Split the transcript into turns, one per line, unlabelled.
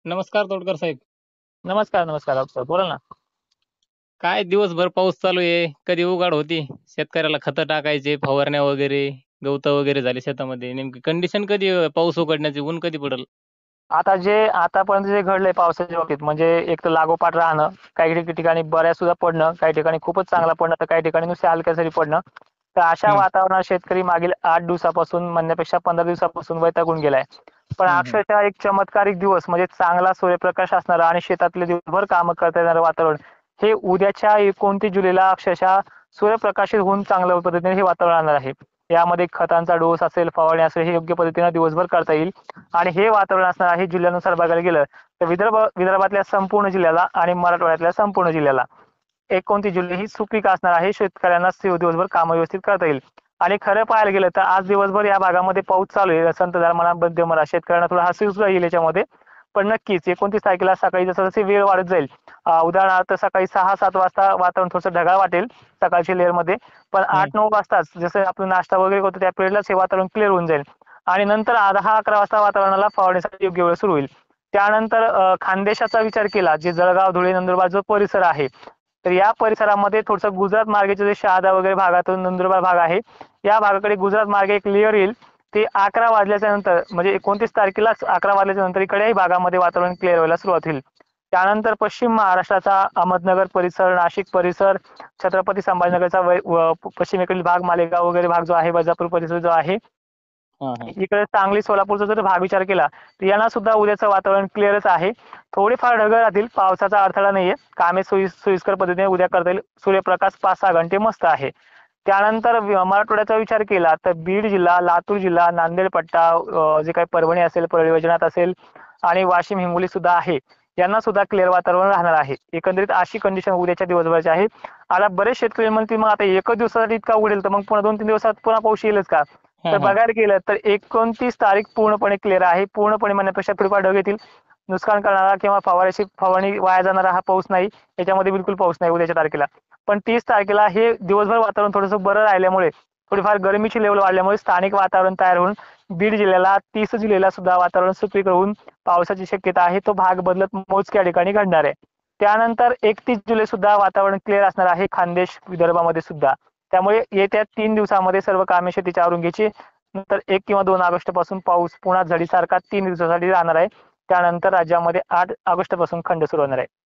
नमस्कार तोडकर साहेब.
नमस्कार, नमस्कार डॉक्टर बोला ना.
काय दिवसभर पाऊस चालू आहे. कधी उघाड होती. शेतकऱ्याला खतं टाकायचे, फवारण्या वगैरे, गवतं वगैरे झाले शेतामध्ये. नेमकी कंडिशन कधी पाऊस उघडण्याची, ऊन कधी पडेल?
आतापर्यंत जे घडलंय पावसाच्या बाबतीत म्हणजे एक तर लागोपाठ राहणं, काही ठिकाणी बऱ्याच सुद्धा पडणं, काही ठिकाणी खूपच चांगला पडणं, तर काही ठिकाणी नुसते हलक्या सरी पडणं. तर अशा
हं,
वातावरणात शेतकरी मागील 8 दिवसापासून म्हणण्यापेक्षा 15 दिवसापासून वैतागून गेलाय. पण
हं, हं.
अक्षरशः एक चमत्कारिक दिवस म्हणजे चांगला सूर्यप्रकाश असणारा आणि शेतातले दिवसभर कामं करता येणारं वातावरण हे उद्याच्या 29 जुलैला अक्षरशः सूर्यप्रकाशित होऊन चांगल्या पद्धतीने हे वातावरण राहणार आहे. यामध्ये खतांचा डोस असेल, फवारणी असेल हे योग्य पद्धतीने दिवसभर करता येईल. आणि हे वातावरण असणार आहे जिल्ह्यानुसार बघायला गेलं तर विदर्भातल्या संपूर्ण जिल्ह्याला आणि मराठवाड्यातल्या संपूर्ण जिल्ह्याला 29 जुलै ही सुपीक असणार आहे. शेतकऱ्यांना दिवसभर कामं व्यवस्थित करता येईल. आणि खरं पाहायला गेलं तर आज दिवसभर या भागामध्ये पाऊस चालू आहे. संतधार म्हणा, मध्यम म्हणा, शेतकऱ्यांना थोडा हसून सुद्धा येईल याच्यामध्ये. पण नक्कीच 29 तारखेला सकाळी जसं जशी वेळ वाढत जाईल, उदाहरणार्थ सकाळी 6-7 वाजता वातावरण थोडंसं ढगाळ वाटेल सकाळच्या लेअरमध्ये. पण
हं.
8-9 वाजताच जसं आपण नाश्ता वगैरे करतो त्या पिरियडलाच हे वातावरण क्लिअर होऊन जाईल. आणि नंतर 10-11 वाजता वातावरणाला फवारणीसाठी योग्य वेळ सुरू होईल. त्यानंतर खानदेशाचा विचार केला, जे जळगाव, धुळे, नंदुरबार जो परिसर आहे, तर या परिसरामध्ये थोडंसं गुजरात मार्गेचे जे शहादा वगैरे भागातून नंदुरबार भाग आहे, या भागाकडे गुजरात मार्गे एक लेअर येईल. ते 11 वाजल्याच्या नंतर म्हणजे 29 तारखेलाच 11 वाजल्याच्या नंतर इकडेही भागामध्ये वातावरण क्लिअर व्हायला सुरुवात होईल. त्यानंतर पश्चिम महाराष्ट्राचा अहमदनगर परिसर, नाशिक परिसर, छत्रपती संभाजीनगरचा पश्चिमेकडील भाग, मालेगाव वगैरे भाग जो आहे, वैजापूर परिसर जो आहे,
हां, हां.
इकडे सांगली, सोलापूरचा जर भाग विचार केला तर यांना सुद्धा उद्याचं वातावरण क्लिअरच आहे. थोडेफार ढग राहतील, पावसाचा अडथळा नाहीये. कामे सोयीस्कर पद्धतीने उद्या करता येईल. सूर्यप्रकाश 5-6 घंटे मस्त आहे. त्यानंतर मराठवाड्याचा विचार केला तर बीड जिल्हा, लातूर जिल्हा, नांदेड पट्टा, जे काही परभणी असेल, परळी वैजनाथ असेल आणि वाशिम, हिंगोली सुद्धा आहे. यांना सुद्धा क्लिअर वातावरण राहणार आहे. एकंदरीत अशी कंडिशन उद्याच्या दिवसभराची आहे. आता बरेच शेतकरी म्हणतील मग आता एकच दिवसासाठी इतका उडेल तर मग पुन्हा 2-3 दिवसात पुन्हा पाऊस येईलच का? तर
हां, हां.
बघायला गेलं तर 29 तारीख पूर्णपणे क्लिअर आहे. पूर्णपणे म्हणण्यापेक्षा थोडीफार ढग येतील. नुकसान करणारा किंवा फवारणी वाया जाणारा हा पाऊस नाही. याच्यामध्ये बिलकुल पाऊस नाही उद्याच्या तारखेला. पण 30 तारखेला हे दिवसभर वातावरण थोडंसं बरं राहिल्यामुळे, थोडीफार गरमीची लेवल वाढल्यामुळे स्थानिक वातावरण तयार होऊन बीड जिल्ह्याला 30 जुलैला सुद्धा वातावरण सुपीक होऊन पावसाची शक्यता आहे. तो भाग बदलत मोजक्या ठिकाणी घडणार आहे. त्यानंतर 31 जुलै सुद्धा वातावरण क्लिअर असणार आहे खानदेश, विदर्भामध्ये सुद्धा. त्यामुळे येत्या 3 दिवसामध्ये सर्व कामे शेतीची आवरून घ्यायची. नंतर 1 किंवा 2 ऑगस्ट पासून पाऊस पुन्हा झडीसारखा 3 दिवसासाठी राहणार आहे. त्यानंतर राज्यामध्ये 8 ऑगस्ट पासून खंड सुरू होणार आहे.